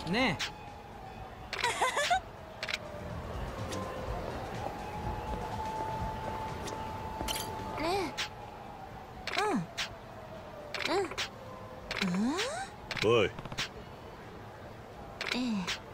ねえ。ねえ。 おい。 ええ。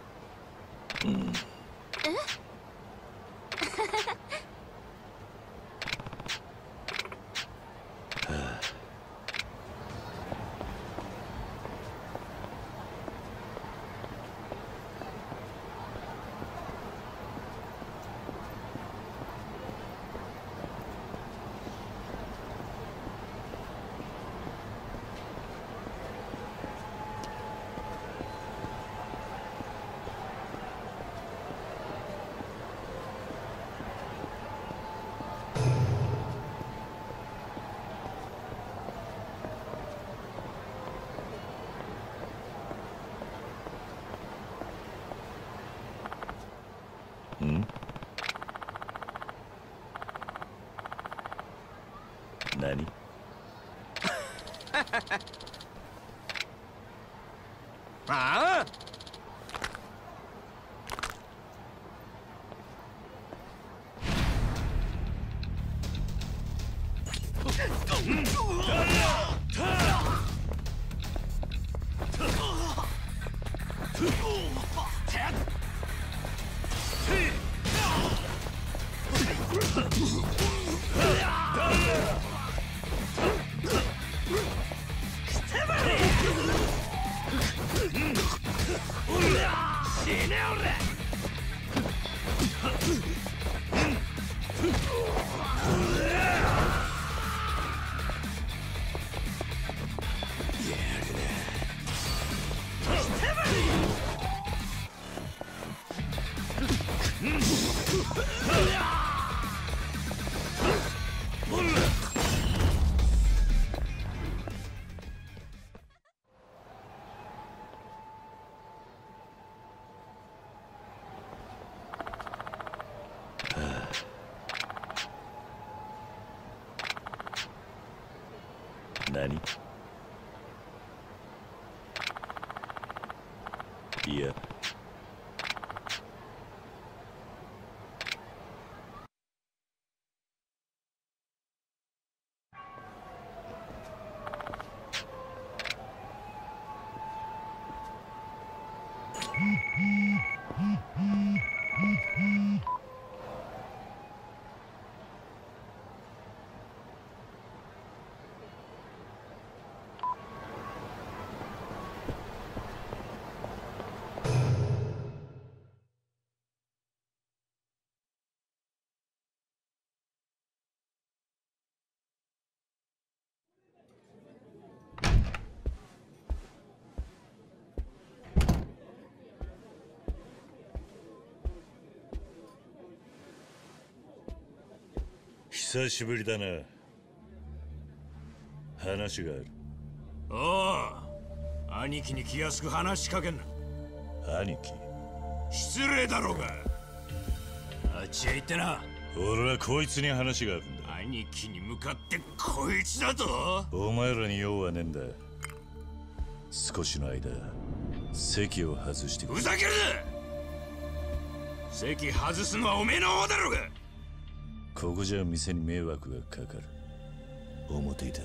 何？ ああ。 何？いや。久しぶりだな。話がある。 おお、兄貴に気安く話しかけんな。 兄貴？ 失礼だろうが。あっちへ行ってな。 俺はこいつに話があるんだ。 兄貴に向かってこいつだと？ お前らに用はねえんだ。少しの間席を外してくれ。 ふざけるな。席外すのはおめえの方だろうが。 ここじゃ店に迷惑がかかる。表いだろ。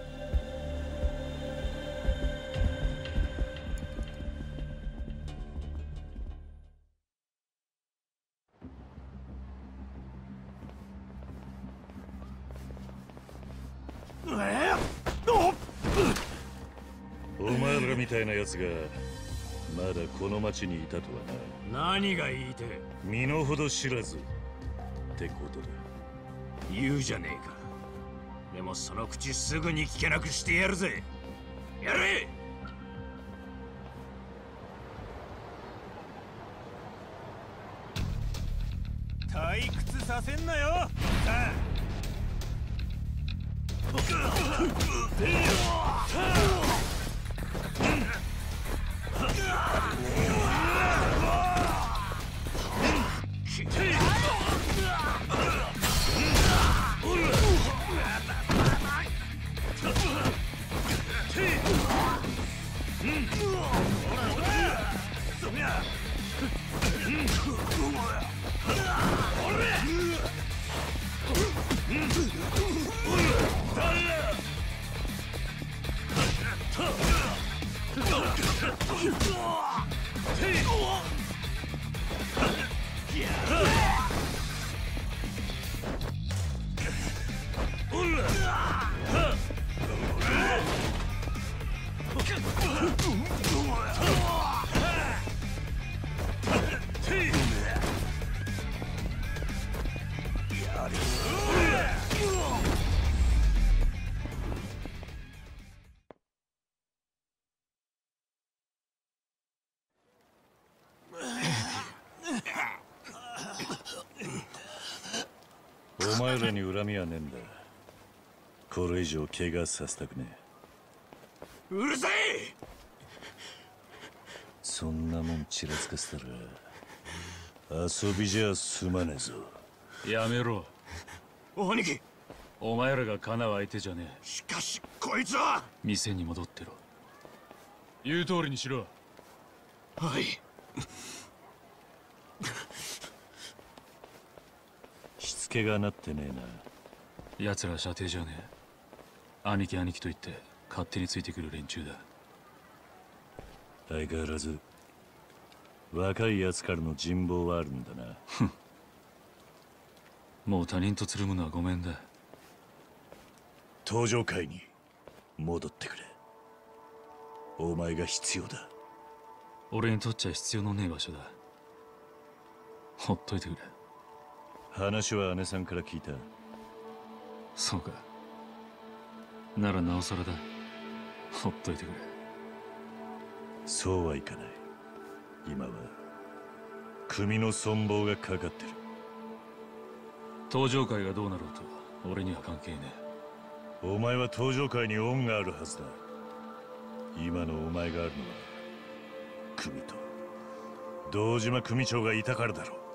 お前らみたいなやつがまだこの町にいたとはな。何が言いて？ 身の程知らずってことだ。 言うじゃねえか。でもその口すぐに聞けなくしてやるぜ。やれ！ 退屈させんなよ。 お前らに恨みはねえんだ。これ以上怪我させたくねえ。 うるせえ。 そんなもんちらつかせたら遊びじゃ済まねえぞ。 やめろ。 兄貴。 お前らがかなう相手じゃねえ。 しかしこいつは。 店に戻ってろ。言う通りにしろ。 はい。 しつけがなってねえな。 奴ら射程じゃねえ。兄貴兄貴と言って勝手についてくる連中だ。 相変わらず若い奴からの人望はあるんだな。 もう他人とつるむのはごめんだ。 登場会に戻ってくれ。お前が必要だ。 俺にとっちゃ必要のねえ場所だ。ほっといてくれ。 話は姉さんから聞いた。 そうか。ならなおさらだ。ほっといてくれ。 そうはいかない。今は組の存亡がかかってる。 登場会がどうなろうと俺には関係ねえ。お前は登場会に恩があるはずだ。今のお前があるのは組と堂島組長がいたからだろう。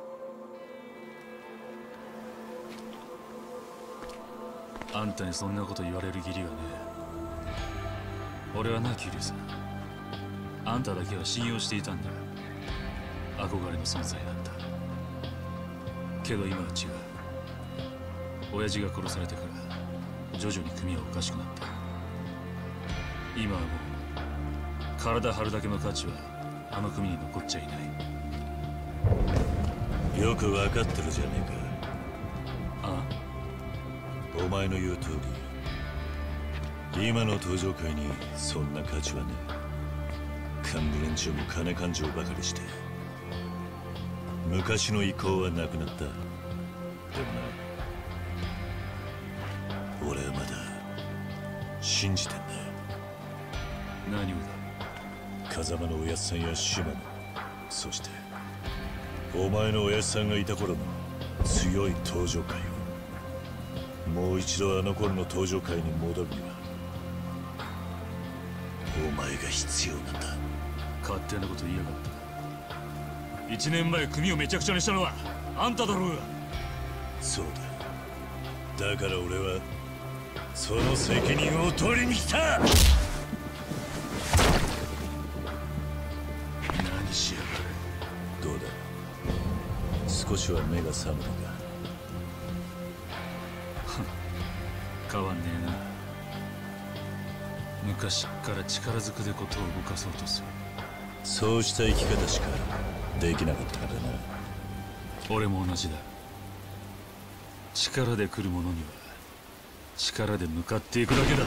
あんたにそんなこと言われる義理がねえ。俺はな、キリュウさん、あんただけは信用していたんだ。憧れの存在だった。けど今は違う。親父が殺されてから徐々に組はおかしくなった。今はもう体張るだけの価値はあの組に残っちゃいない。 よく分かってるじゃねえか。 ああ、 お前の言う通り、今の登場会にそんな価値はねえ。幹部連中も金勘定ばかりして、昔の意向はなくなった。でもな、俺はまだ信じてんだ。 何をだ。 風間のおやっさんや島野、そしてお前のおやっさんがいた頃の強い登場会をもう一度あの頃の登場会に戻るにはお前が必要なんだ。 勝手なこと言いやがった。1年前組をめちゃくちゃにしたのはあんただろうが。 そうだ。だから俺はその責任を取りに来た。 何しやがる。 どうだ、少しは目が覚めたか。 変わんねえな。昔っから力ずくでことを動かそうとする。 そうした生き方しかできなかったからな。 俺も同じだ。力で来る者には力で向かっていくだけだ。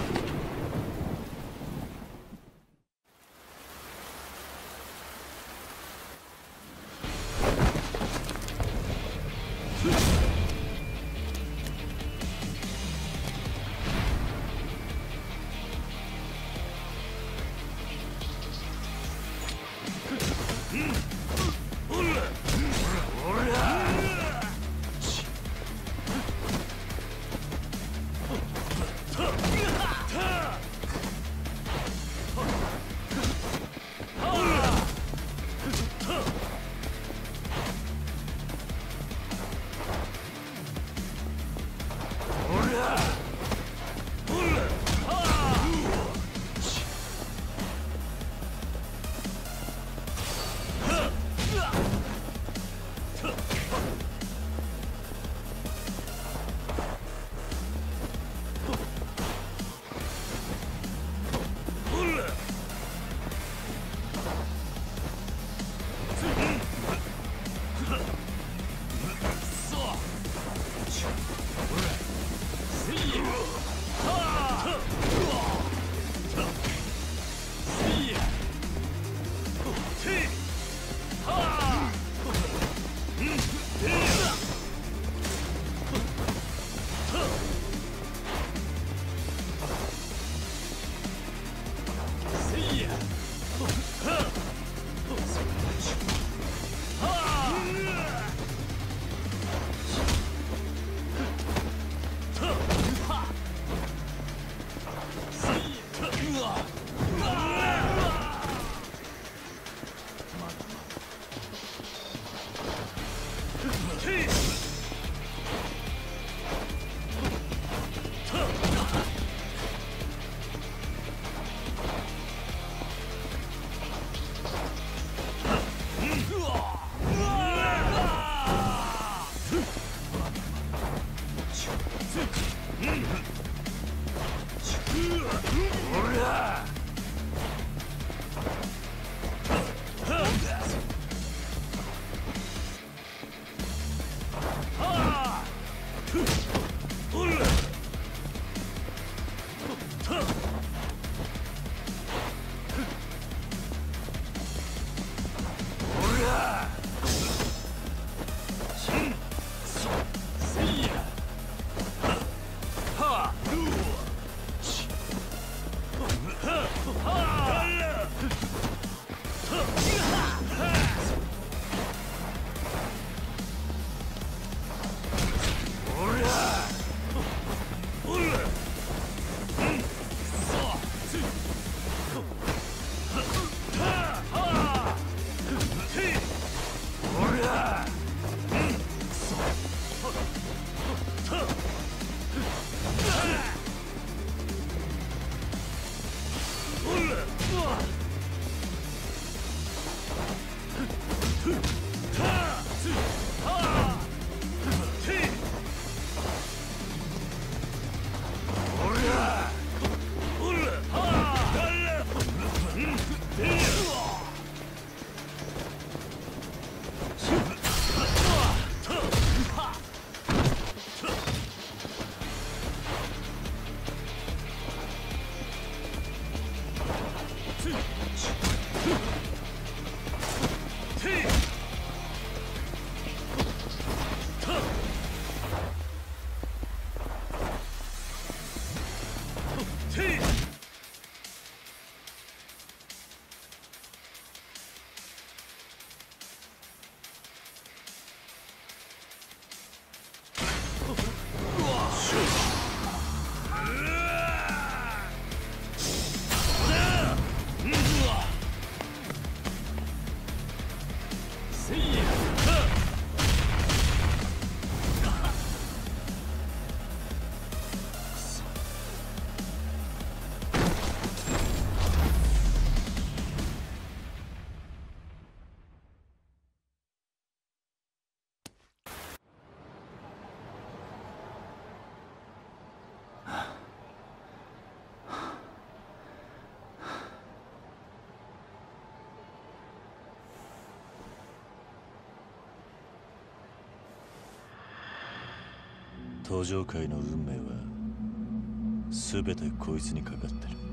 登場界の運命は全てこいつにかかってる。